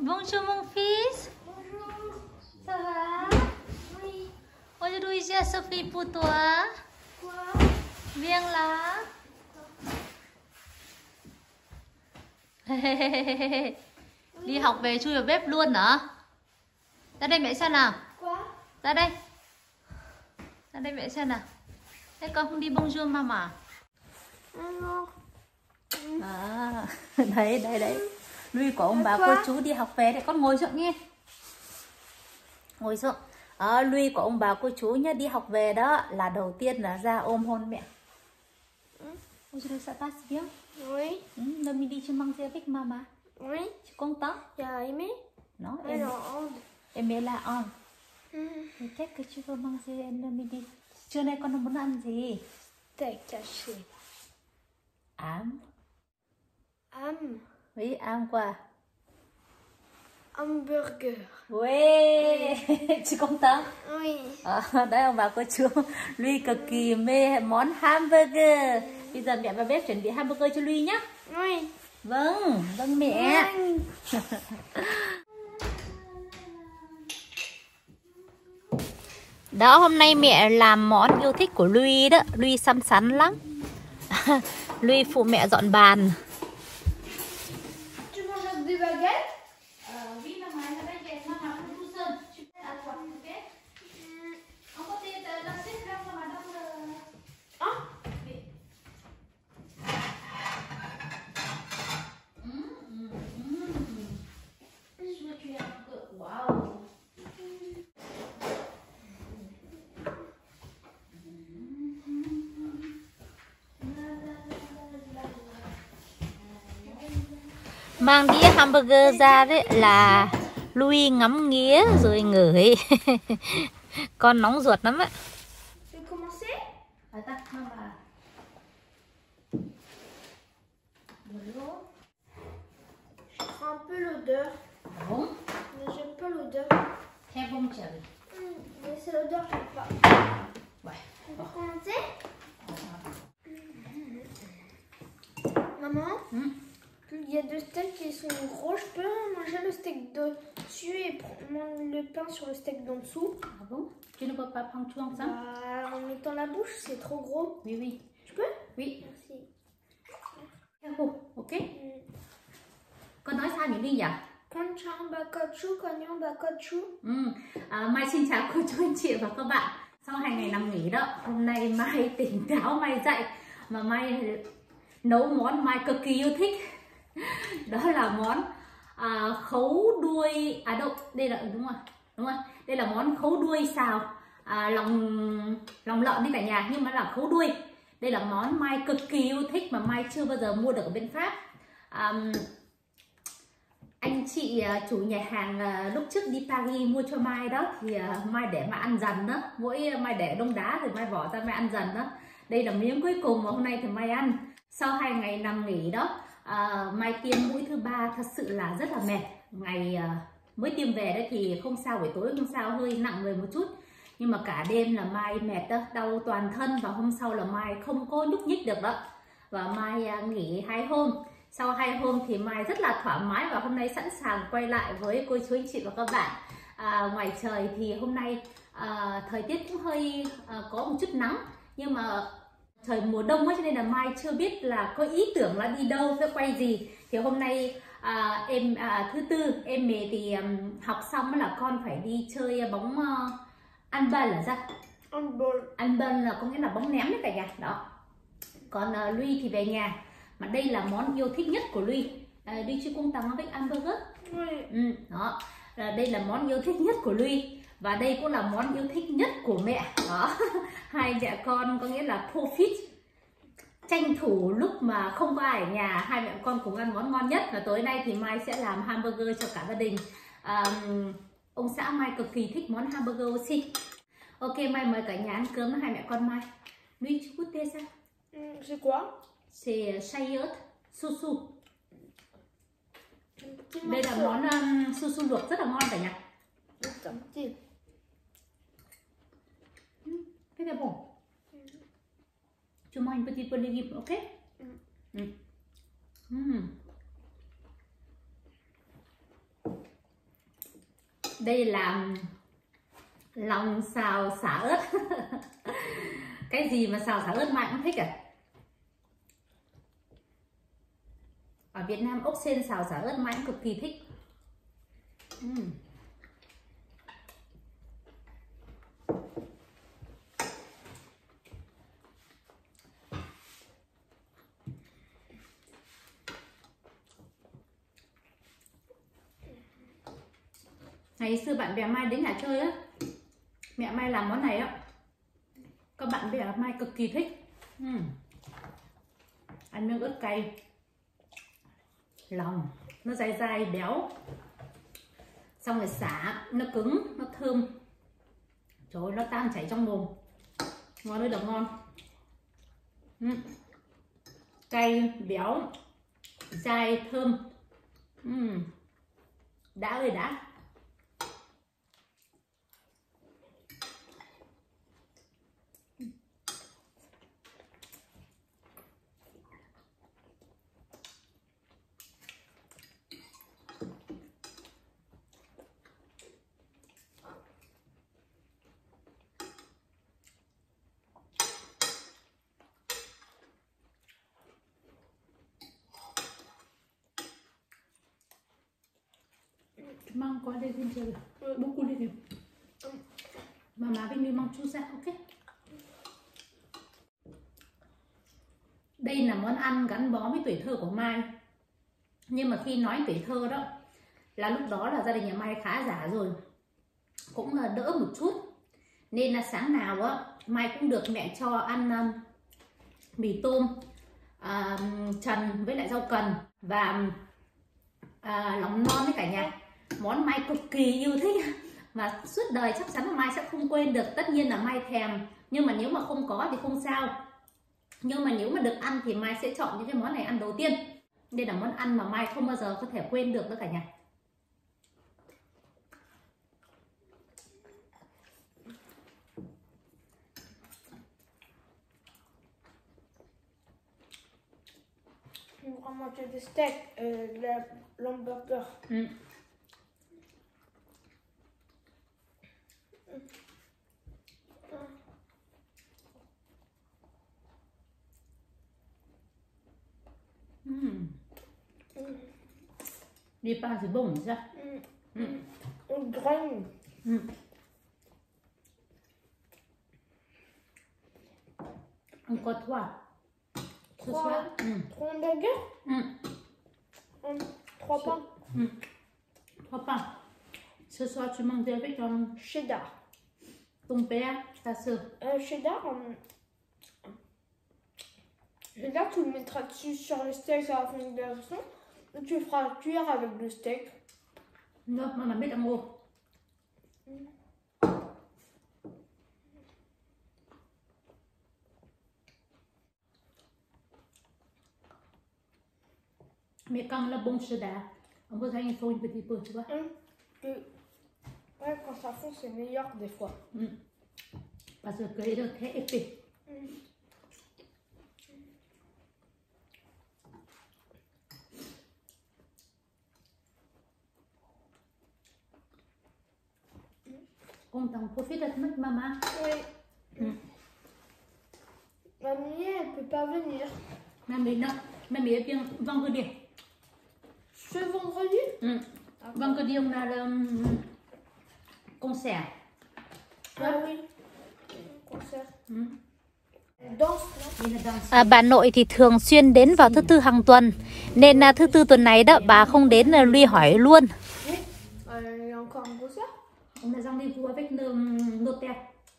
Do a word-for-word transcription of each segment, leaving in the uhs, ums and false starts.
Bonjour mon fils. Bonjour. Ça va? Oui. Aujourd'hui j'ai Sophie pour toi. Quoi? Viens là. Đi học về chui vào bếp luôn hả? Ra đây mẹ xem nào. Quoi? Ra đây. Ra đây mẹ xem nào. Thế con không đi bonjour mama? Non. À, đấy đấy đấy. Lui của ông bà cô chú đi học về đấy, con ngồi xuống nghe. Ngồi xuống. À, Lui của ông bà cô chú nhá, đi học về đó là đầu tiên là ra ôm hôn mẹ. Aujourd'hui ça passe bien? Oui. Ừ, là mình đi chơi manger avec mama. Oui. Tu content? Tu as aimé? Non, Oui, em, non. em est là on. Mm. Qu'est-ce que tu veux manger le midi? Trưa nay con muốn ăn gì? Steak caché. Ám. Ham. Oui, ám quoi? Hamburger. Oui, tu content? Oui. À, đấy ông bà cô chú Lui cực kỳ mê món hamburger. Bây giờ mẹ vào bếp chuẩn bị hamburger cho Lui nhá. Oui. Vâng, vâng mẹ. Oui. Đó, hôm nay mẹ làm món yêu thích của Lui đó. Lui xăm xắn lắm. Lui phụ mẹ dọn bàn. Tu manges avec des baguettes? Oui, maman, la baguette, maman, tout seul. Tu peux à toi, ok? On peut te la suite là, maman, dans le... Ah. Oui. Hum, hum, hum. Je veux cuire un peu. Waouh. Mang đĩa hamburger ra đấy là Lui ngắm nghía rồi ngửi. Con nóng ruột lắm ạ. Tu veux commencer? Attends, maman. Je sens un peu l'odeur. Bon. Mais j'aime pas l'odeur. Très bon chérie. Mm, Mais c'est l'odeur, j'aime pas. Ouais. Tu veux commencer? Maman? Mm. Il y a deux steaks qui sont gros, je peux manger le steak dessus et prendre le pain sur le steak d'en dessous? Ah bon? Tu ne peux pas prendre tout ensemble? Bah, en mettant la bouche, c'est trop gros. Oui, oui. Tu peux? Oui. Merci. Careful, ok? Mm. Con nói sao nhỉ Ly nhỉ? Conchang bakotchu, cognon bakotchu. Ừ. À, Mai xin chào cô chú anh chị và các bạn. Sau hai ngày nằm nghỉ đó, hôm nay Mai tỉnh táo, Mai dậy mà Mai nấu món Mai cực kỳ yêu thích. Đó là món à, khấu đuôi à đâu đây là đúng rồi đúng rồi đây là món khấu đuôi xào à, lòng lòng lợn đi cả nhà, nhưng mà là khấu đuôi. Đây là món Mai cực kỳ yêu thích mà Mai chưa bao giờ mua được ở bên Pháp. à, anh chị chủ nhà hàng lúc trước đi Paris mua cho Mai đó thì Mai để mà ăn dần đó, mỗi Mai để đông đá rồi Mai bỏ ra Mai ăn dần đó. Đây là miếng cuối cùng mà hôm nay thì Mai ăn sau hai ngày nằm nghỉ đó. À, Mai tiêm mũi thứ ba thật sự là rất là mệt. Ngày à, mới tiêm về đấy thì không sao, buổi tối không sao, hơi nặng người một chút, nhưng mà cả đêm là Mai mệt đó, đau toàn thân, và hôm sau là Mai không có nhúc nhích được đó. Và Mai à, nghỉ hai hôm. Sau hai hôm thì Mai rất là thoải mái và hôm nay sẵn sàng quay lại với cô chú anh chị và các bạn. À, ngoài trời thì hôm nay à, thời tiết cũng hơi à, có một chút nắng, nhưng mà trời mùa đông ấy, cho nên là Mai chưa biết là có ý tưởng là đi đâu, sẽ quay gì. Thì hôm nay à, em à, thứ tư em mẹ thì um, học xong là con phải đi chơi bóng uh, ăn bần là sao? Un bol. Ăn bần là có nghĩa là bóng ném đấy cả nhà đó. Còn uh, Lui thì về nhà, mà đây là món yêu thích nhất của Lui. À, Lui chưa cung tăng với hamburger. Oui. Ừ, đó. À, đây là món yêu thích nhất của Lui. Và đây cũng là món yêu thích nhất của mẹ. Đó. Hai mẹ con có nghĩa là profit, tranh thủ lúc mà không có ai ở nhà, hai mẹ con cùng ăn món ngon nhất. Và tối nay thì Mai sẽ làm hamburger cho cả gia đình. à, Ông xã Mai cực kỳ thích món hamburger aussi. Ok, Mai mời cả nhà ăn cơm với hai mẹ con Mai. Lui chú cút tê sao? C'est quoi? C'est chayote susu. Petit Đây là morceau. món um, susu luộc rất là ngon cả nhà. C'est un petit. Thế là bon. Tu manges une petite peu de légumes, ok? Mm. Mm. Mm. Đây là lòng xào xả ớt. Cái gì mà xào xả ớt Mai cũng thích à? Ở Việt Nam ốc sên xào xả ớt Mai cũng cực kỳ thích. uhm. Ngày xưa bạn bè Mai đến nhà chơi á, mẹ Mai làm món này á, các bạn bè Mai cực kỳ thích. uhm. Ăn miếng ớt cay, lòng nó dai dai béo, xong rồi xả nó cứng nó thơm, trời ơi, nó tan chảy trong mồm, ngon ơi là ngon. uhm. Cay béo dai thơm, uhm. đã ơi đã. Mang qua đây xin chơi được. Bố cô đi đi. Mà má bên đây mang chú ra, ok. Đây là món ăn gắn bó với tuổi thơ của Mai. Nhưng mà khi nói tuổi thơ đó là lúc đó là gia đình nhà Mai khá giả rồi, cũng đỡ một chút. Nên là sáng nào á Mai cũng được mẹ cho ăn um, mì tôm uh, trần với lại rau cần và uh, lòng non với cả nhà. Món Mai cực kỳ yêu thích mà suốt đời chắc chắn là Mai sẽ không quên được. Tất nhiên là Mai thèm, nhưng mà nếu mà không có thì không sao. Nhưng mà nếu mà được ăn thì Mai sẽ chọn những cái món này ăn đầu tiên. Đây là món ăn mà Mai không bao giờ có thể quên được đó cả nhà. On va manger des steaks, euh, de l'hamburger. Ừ. Mm. Mm. Đi pas c'est bon ça. Mm. Mm. On graine. Mm. Encore trois. Ce Trois. soir. Mm. Trois hamburgers. Mm. Mm. Trois pains. Mm. Trois pains. Ce soir tu manges avec ton, Cheddar. ton père, ta soeur. Euh, cheddar. euh, Cheddar, tu le mettras dessus sur le steak à la fin de la façon. Et tu le feras cuire avec le steak. Non, maman biết ăn ngô. Mm. Mais quand le bon cheddar, on peut il faut un petit peu, tu vois. Mm. Et- Ouais, quand ça fond, c'est meilleur des fois. Mm. Parce que cái đó thế épais. Mm. Con t'en profite de mettre maman. Oui. Mm. Mamie, elle peut pas venir. Mamie non, mamie vient vendredi. Ce vendredi. Mm. Vendredi on a le um, concert. Ah oui. Concert. Mm. Danse, non? Il est dans. À, bà nội thì thường xuyên đến vào thứ tư hàng tuần, nên à, thứ tư tuần này đó bà không đến là Ly hỏi luôn. Oui. Euh, il y a encore un concert. On a rendez-vous avec le notaire.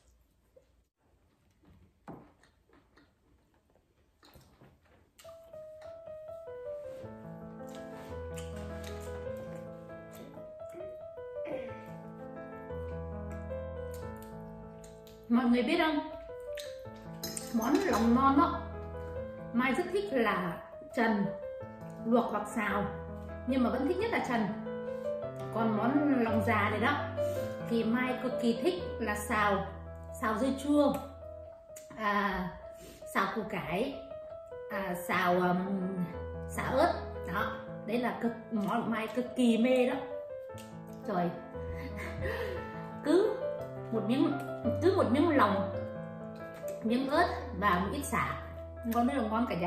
Mọi người biết không, món lòng non đó Mai rất thích là trần, luộc hoặc xào, nhưng mà vẫn thích nhất là trần. Còn món lòng già này đó thì Mai cực kỳ thích là xào, xào dưa chua, à, xào củ cải, à, xào um, xả ớt đó. Đấy là cực món Mai cực kỳ mê đó. Trời, cứ một miếng cứ một miếng lòng, miếng ớt và một ít sả, ngon rất là ngon cả nhà.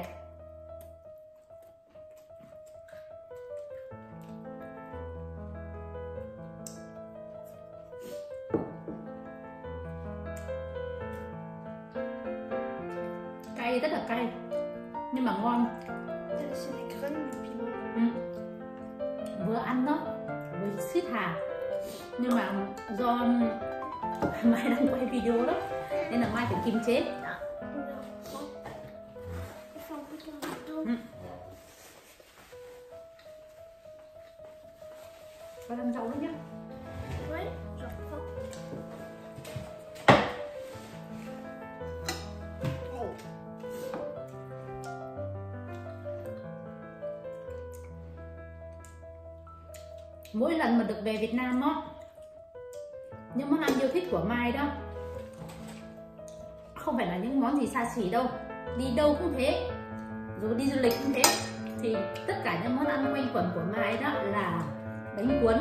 Cay, rất là cay nhưng mà ngon. C'est des graines de piment. Ừ. Vừa ăn đó vừa xít hà, nhưng mà do Mai đang quay video đó nên là Mai phải kiềm chế. Ừ. Có làm rau nữa nhé. Ouais, j'en prends. Mỗi lần mà được về Việt Nam đó, những món ăn yêu thích của Mai đó không phải là những món gì xa xỉ đâu, đi đâu cũng thế, rồi đi du lịch cũng thế, thì tất cả những món ăn quanh quẩn của Mai đó là bánh cuốn,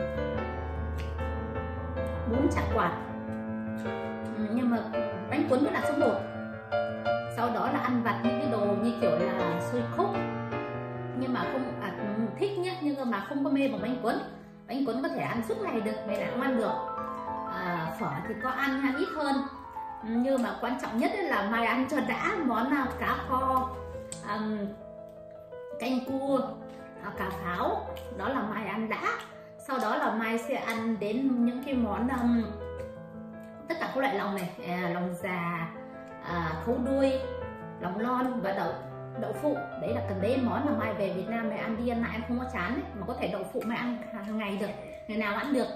bún chả quạt, ừ, nhưng mà bánh cuốn vẫn là số một. Sau đó là ăn vặt những cái đồ như kiểu là xôi khúc, nhưng mà không à, thích nhé, nhưng mà không có mê vào bánh cuốn. Bánh cuốn có thể ăn suốt ngày được, ngày nào cũng ăn được. À, phở thì có ăn ha, ít hơn, nhưng mà quan trọng nhất là Mai ăn cho đã món cá kho, um, canh cua, cà pháo, đó là Mai ăn đã. Sau đó là Mai sẽ ăn đến những cái món um, tất cả các loại lòng này, à, lòng già, à, khấu đuôi, lòng lon và đậu đậu phụ. Đấy là cần đấy món mà Mai về Việt Nam Mai ăn đi ăn lại em không có chán ấy. Mà có thể đậu phụ Mai ăn hàng ngày được, ngày nào ăn được.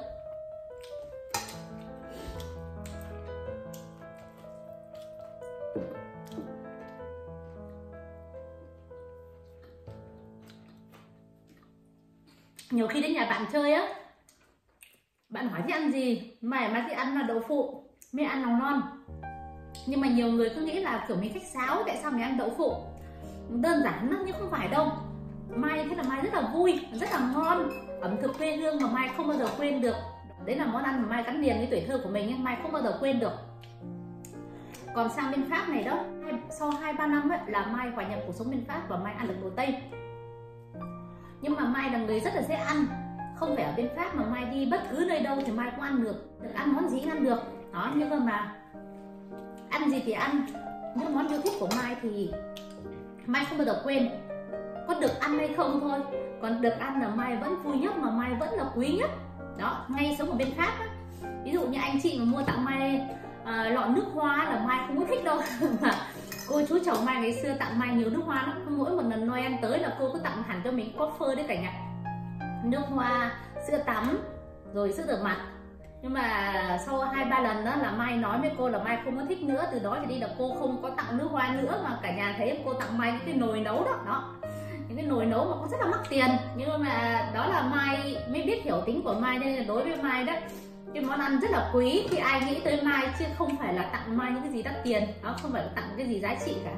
Nhiều khi đến nhà bạn chơi á, bạn hỏi thích ăn gì, Mai Mai thích ăn là đậu phụ, mới ăn lòng non. Nhưng mà nhiều người cứ nghĩ là kiểu mình khách sáo, tại sao mình ăn đậu phụ, đơn giản lắm, nhưng không phải đâu. Mai thế là Mai rất là vui, rất là ngon, ẩm thực quê hương mà Mai không bao giờ quên được. Đấy là món ăn mà Mai gắn liền với tuổi thơ của mình ấy, Mai không bao giờ quên được. Còn sang bên Pháp này đó, sau hai ba năm ấy, là Mai hòa nhập cuộc sống bên Pháp và Mai ăn được đồ Tây. Nhưng mà Mai là người rất là dễ ăn, không phải ở bên Pháp mà Mai đi bất cứ nơi đâu thì Mai cũng ăn được, được ăn món gì cũng ăn được đó. Nhưng mà ăn gì thì ăn, những món yêu thích của Mai thì Mai không bao giờ quên. Có được ăn hay không thôi, còn được ăn là Mai vẫn vui nhất, mà Mai vẫn là quý nhất đó. Ngay sống ở bên Pháp á, ví dụ như anh chị mà mua tặng Mai à, lọ nước hoa là Mai không có thích đâu mà cô chú chồng Mai ngày xưa tặng Mai nhiều nước hoa lắm. Mỗi một lần Noel tới là cô cứ tặng hẳn cho mình có phơ đấy cả nhà, nước hoa, sữa tắm, rồi sữa rửa mặt. Nhưng mà sau hai ba lần đó là Mai nói với cô là Mai không có thích nữa. Từ đó thì đi là cô không có tặng nước hoa nữa, mà cả nhà thấy cô tặng Mai những cái nồi nấu đó, đó. Những cái nồi nấu mà cũng rất là mắc tiền. Nhưng mà đó là Mai mới biết hiểu tính của Mai, nên là đối với Mai đó, cái món ăn rất là quý khi ai nghĩ tới Mai, chứ không phải là tặng Mai những cái gì đắt tiền đó, không phải là tặng cái gì giá trị cả.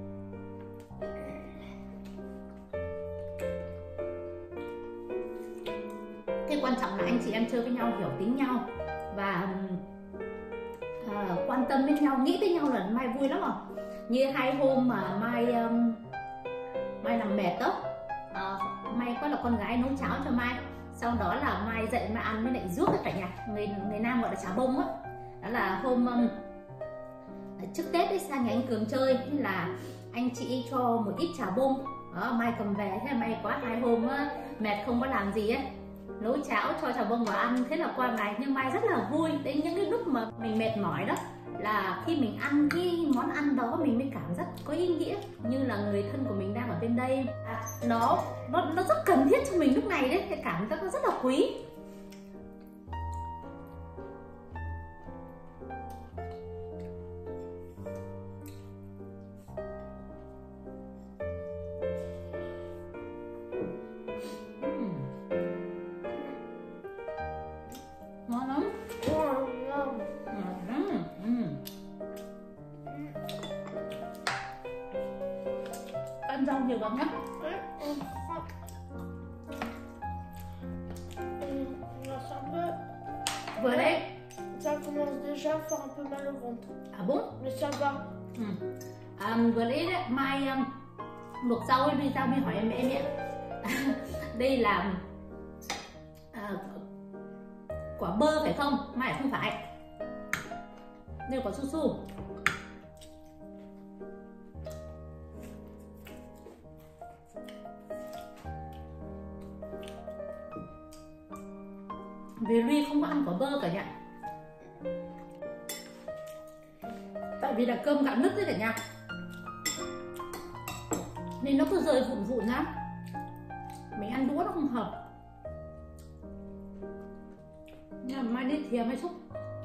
Cái quan trọng là anh chị em chơi với nhau, hiểu tính nhau và uh, quan tâm đến nhau, nghĩ tới nhau là Mai vui lắm rồi. Như hai hôm mà Mai um, Mai nằm mệt đó, uh, Mai có là con gái nấu cháo cho Mai, sau đó là Mai dậy Mai ăn với lại ruốc tất cả nhà, người người Nam gọi là chả bông á. Đó. Đó là hôm um, trước Tết ấy, sang nhà anh Cường chơi, là anh chị cho một ít chả bông đó, Mai cầm về. Thế là Mai quá hai hôm á, mệt không có làm gì ấy, nấu cháo cho chả bông vào ăn, thế là qua ngày. Nhưng Mai rất là vui đến những cái lúc mà mình mệt mỏi đó, là khi mình ăn cái món ăn đó mình mới cảm giác có ý nghĩa, như là người thân của mình đang ở bên đây, à, nó nó nó rất cần thiết cho mình lúc này đấy, cái cảm giác nó rất là quý. Ngon lắm. Ăn rau nhiều vào nhé. Vừa đấy. Ça commence déjà à faire un peu mal au ventre. À bon? Mais ça va. Ừ. À, vừa đấy, đấy mai um, luộc rau ấy, đi ra mới hỏi em mẹ mẹ. Đây là à, quả bơ phải không? Mai không phải. Đây là quả su su. Vì Luy không có ăn quả bơ cả nhà. Tại vì là cơm gạo nứt đấy cả nhà, nên nó cứ rơi vụn vụn lắm. Mình ăn đũa nó không hợp. Nhưng mà mai đi thìa mai xúc.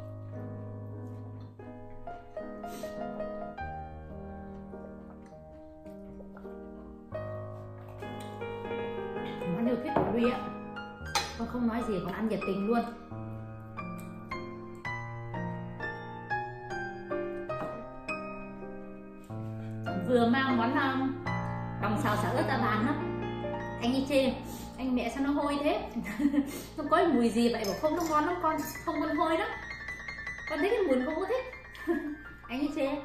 Món yêu thích của Luy ạ. Con không nói gì, còn ăn nhiệt tình luôn. Vừa mang món um, lòng xào xả ớt ra bàn đó, anh ấy chê anh mẹ sao nó hôi thế. Nó có mùi gì vậy? Bảo không, nó ngon lắm con, không con hôi đó, con thấy cái mùi không có thích. Anh ấy chê.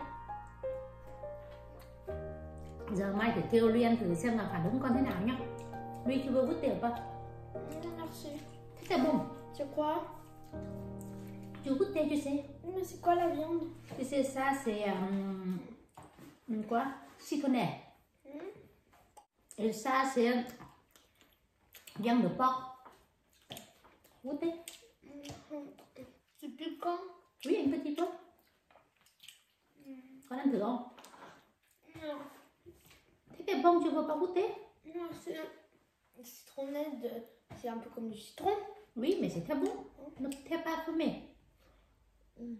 Giờ mai phải kêu Luy ăn thử xem là phản ứng con thế nào nhá. Luy chưa vừa vứt tiền con. Merci. Thích là bùng. C'est quoi? Tu goûtes, tu sais. Mais c'est quoi la viande? Tu sais ça c'est um, quoi? Citronnelle. Mm. Et ça c'est viande de porc. Goûtez. Mm. C'est piquant. Oui, un petit peu. Mm. Con ăn thử không? Non. Thích cái bông, tu veux pas goûter? Non, c'est citronnelle de... C'est un peu comme du citron. Oui, mais c'est très bon. Ne t'es pas fumé. Mm.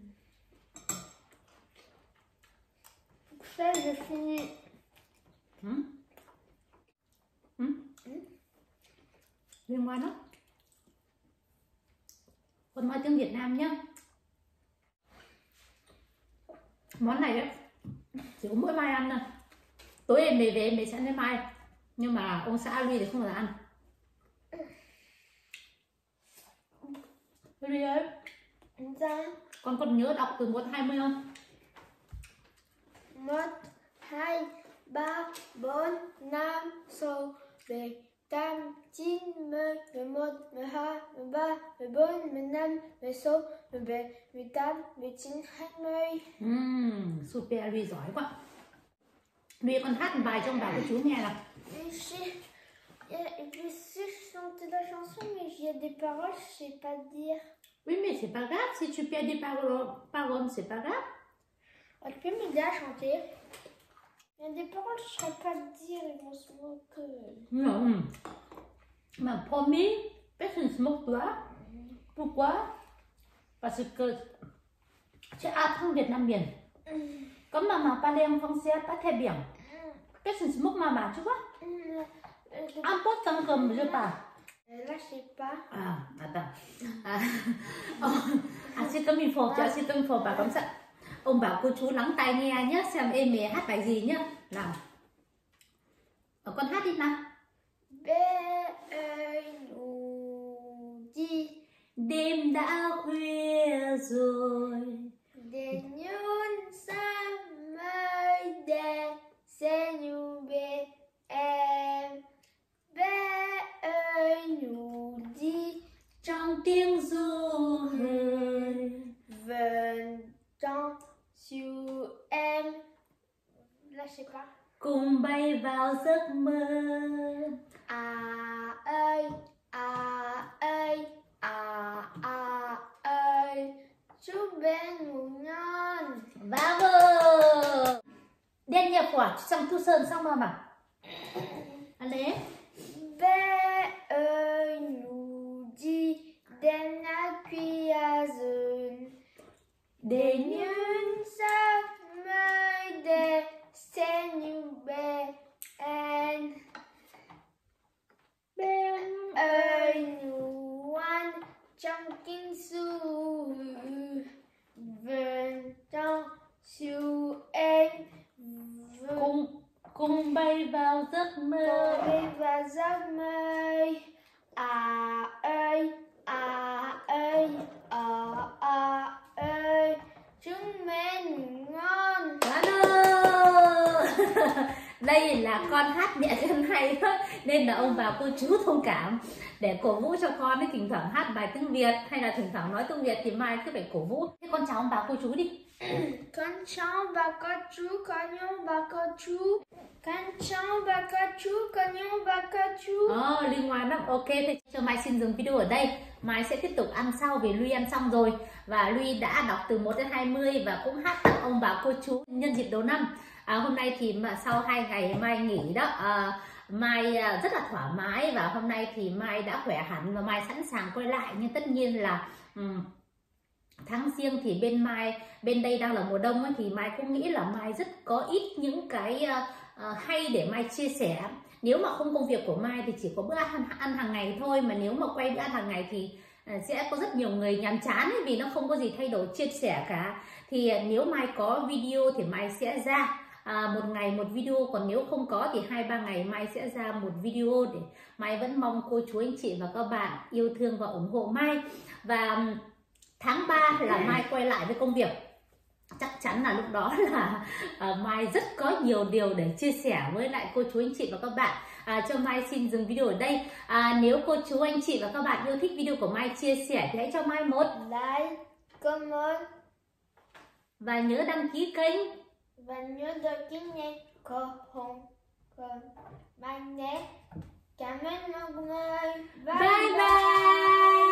Ça, je finis. Hum? Hum? Mm. Liên quan đó. Con nói tiếng Việt Nam nhá. Món này ấy, chỉ có mỗi Mai ăn thôi. Tối em về về em sẽ lấy Mai. Nhưng mà ông xã Luy thì không là ăn. Luy ơi, Ça. con còn nhớ đọc từ một hai mươi không? Một, hai, ba, bốn, năm, sáu, bảy, tám, chín, mười, mười một, mười hai, mười ba, mười bốn, mười lăm, mười sáu, mười bảy, mười tám, mười chín, hai mươi. Uhm, super, Luy giỏi quá. Luy con hát một bài trong bài của chú nghe nào. Je sais chanter la chanson, mais il y a des paroles, je sais pas dire. Oui, mais c'est pas grave, si tu perds des paroles, paroles c'est pas grave. Tu peux m'aider à chanter? Il y a des paroles, je ne saurais pas dire, ils vont se moquer. Non. Mais promis, personne ne se moque toi. Pourquoi? Parce que tu apprends vietnamien. Comme maman parlait en français pas très bien. Personne ne se moque maman, tu vois? Important comme je parle. Là, je sais pas. À, attends. À, à c'est comme il faut, tu vois, c'est comme il faut, bà comme ça. Ông bảo cô chú lắng tai nghe nhé, xem em mẹ hát bài gì nhá. Nào. Ở con hát đi nào. Bé ơi ngủ đi. Đêm đã khuya rồi. Đèn nhún sáng mới đèn sẽ nhủ bé em. Bé ơi ngủ đi. Trong tiếng ru hơi. Vần trong siêu em. Là je sais pas. Cùng bay vào giấc mơ. À ơi, à ơi, à à ơi, chúc bé ngủ ngon. Bravo. Dernière fois, tu chante tout seul sans maman. Allez. Bé ơi ngủ đi, đèn đã khuya rồi. Để những giấc mơ đẹp sẽ như bé em. Bé ơi ngủ ngoan trong kinh su. Vần trong siêu em. Cùng cùng bay vào giấc mơ. Cùng bay vào giấc mơ. À ơi, à ơi, à đây là con hát nhẹ chân hay đó, nên là ông bà cô chú thông cảm để cổ vũ cho con ấy, thỉnh thoảng hát bài tiếng Việt hay là thỉnh thoảng nói tiếng Việt thì Mai cứ phải cổ vũ. Thế con chào ông bà cô chú đi. Con chào bà cô chú, con yêu bà cô chú. Con chào bà cô chú, con yêu bà cô chú. Ờ, liên quan lắm. Ok, thế cho Mai xin dừng video ở đây. Mai sẽ tiếp tục ăn sau vì Luy ăn xong rồi. Và Luy đã đọc từ một đến hai mươi và cũng hát tặng ông bà cô chú nhân dịp đầu năm. À, hôm nay thì mà sau hai ngày Mai nghỉ đó, à, Mai rất là thoải mái và hôm nay thì Mai đã khỏe hẳn và Mai sẵn sàng quay lại. Nhưng tất nhiên là um, tháng Giêng thì bên Mai, bên đây đang là mùa đông ấy, thì Mai cũng nghĩ là Mai rất có ít những cái uh, uh, hay để Mai chia sẻ. Nếu mà không công việc của Mai thì chỉ có bữa ăn, ăn hàng ngày thôi, mà nếu mà quay bữa ăn hàng ngày thì uh, sẽ có rất nhiều người nhàm chán ấy, vì nó không có gì thay đổi chia sẻ cả. Thì uh, nếu Mai có video thì Mai sẽ ra À, một ngày một video, còn nếu không có thì hai ba ngày Mai sẽ ra một video. Để Mai vẫn mong cô chú anh chị và các bạn yêu thương và ủng hộ Mai. Và tháng ba là Mai quay lại với công việc, chắc chắn là lúc đó là uh, Mai rất có nhiều điều để chia sẻ với lại cô chú anh chị và các bạn. À, cho Mai xin dừng video ở đây. À, nếu cô chú anh chị và các bạn yêu thích video của Mai chia sẻ thì hãy cho Mai một like, comment và nhớ đăng ký kênh và nhớ đăng ký kênh của Hồng Mai nhé. Cảm ơn mọi người. Bye bye, bye.